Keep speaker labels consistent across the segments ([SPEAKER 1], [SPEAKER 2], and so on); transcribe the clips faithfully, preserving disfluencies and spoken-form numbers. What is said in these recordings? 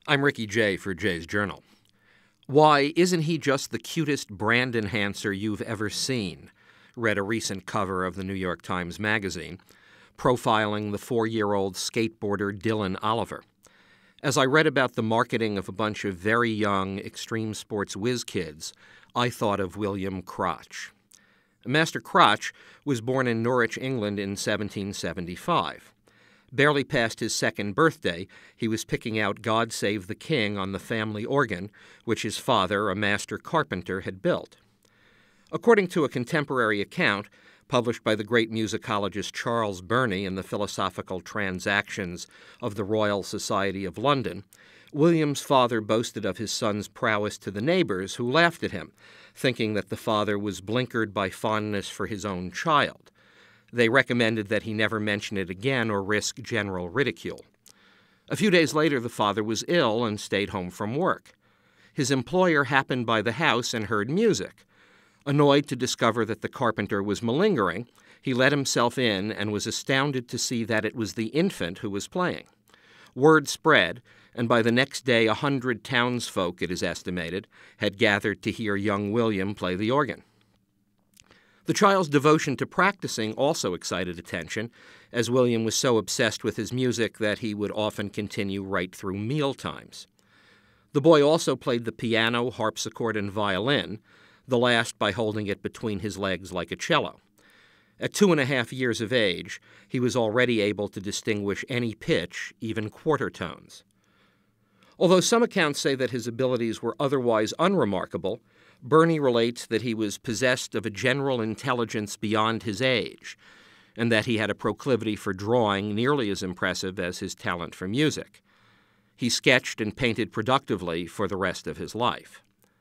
[SPEAKER 1] I'm Ricky J. for Jay's Journal. Why isn't he just the cutest brand enhancer you've ever seen? Read a recent cover of the New York Times Magazine, profiling the four-year-old skateboarder Dylan Oliver. As I read about the marketing of a bunch of very young extreme sports whiz kids, I thought of William Crotch. Master Crotch was born in Norwich, England in seventeen seventy-five. Barely past his second birthday, he was picking out God Save the King on the family organ, which his father, a master carpenter, had built. According to a contemporary account, published by the great musicologist Charles Burney in the Philosophical Transactions of the Royal Society of London, William's father boasted of his son's prowess to the neighbors, who laughed at him, thinking that the father was blinkered by fondness for his own child. They recommended that he never mention it again or risk general ridicule. A few days later, the father was ill and stayed home from work. His employer happened by the house and heard music. Annoyed to discover that the carpenter was malingering, he let himself in and was astounded to see that it was the infant who was playing. Word spread, and by the next day a hundred townsfolk, it is estimated, had gathered to hear young William play the organ. The child's devotion to practicing also excited attention, as William was so obsessed with his music that he would often continue right through meal times. The boy also played the piano, harpsichord, and violin, the last by holding it between his legs like a cello. At two and a half years of age, he was already able to distinguish any pitch, even quarter tones. Although some accounts say that his abilities were otherwise unremarkable, Burney relates that he was possessed of a general intelligence beyond his age, and that he had a proclivity for drawing nearly as impressive as his talent for music. He sketched and painted productively for the rest of his life.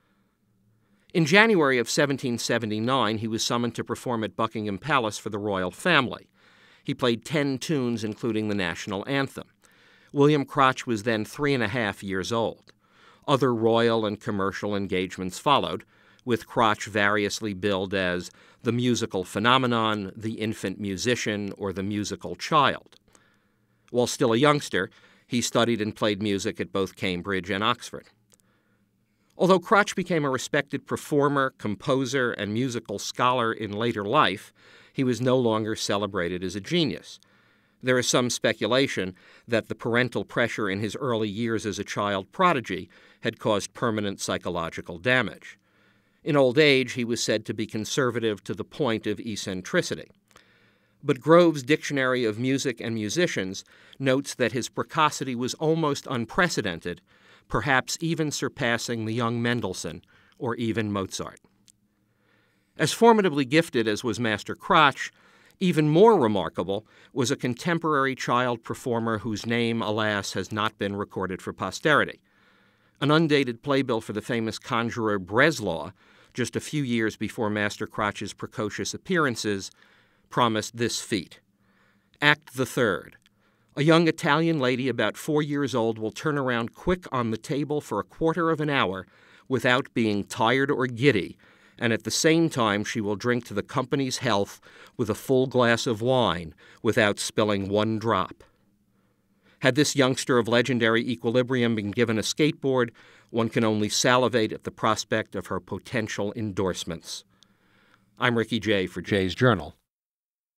[SPEAKER 1] In January of seventeen seventy-nine, he was summoned to perform at Buckingham Palace for the royal family. He played ten tunes, including the national anthem. William Crotch was then three and a half years old. Other royal and commercial engagements followed, with Crotch variously billed as the musical phenomenon, the infant musician, or the musical child. While still a youngster, he studied and played music at both Cambridge and Oxford. Although Crotch became a respected performer, composer, and musical scholar in later life, he was no longer celebrated as a genius. There is some speculation that the parental pressure in his early years as a child prodigy had caused permanent psychological damage. In old age, he was said to be conservative to the point of eccentricity. But Grove's Dictionary of Music and Musicians notes that his precocity was almost unprecedented, perhaps even surpassing the young Mendelssohn or even Mozart. As formidably gifted as was Master Crotch, even more remarkable was a contemporary child performer whose name, alas, has not been recorded for posterity. An undated playbill for the famous conjurer Breslau, just a few years before Master Crotch's precocious appearances, promised this feat. Act the third. A young Italian lady about four years old will turn around quick on the table for a quarter of an hour without being tired or giddy, and at the same time she will drink to the company's health with a full glass of wine without spilling one drop. Had this youngster of legendary equilibrium been given a skateboard, one can only salivate at the prospect of her potential endorsements. I'm Ricky J. for Jay's Journal.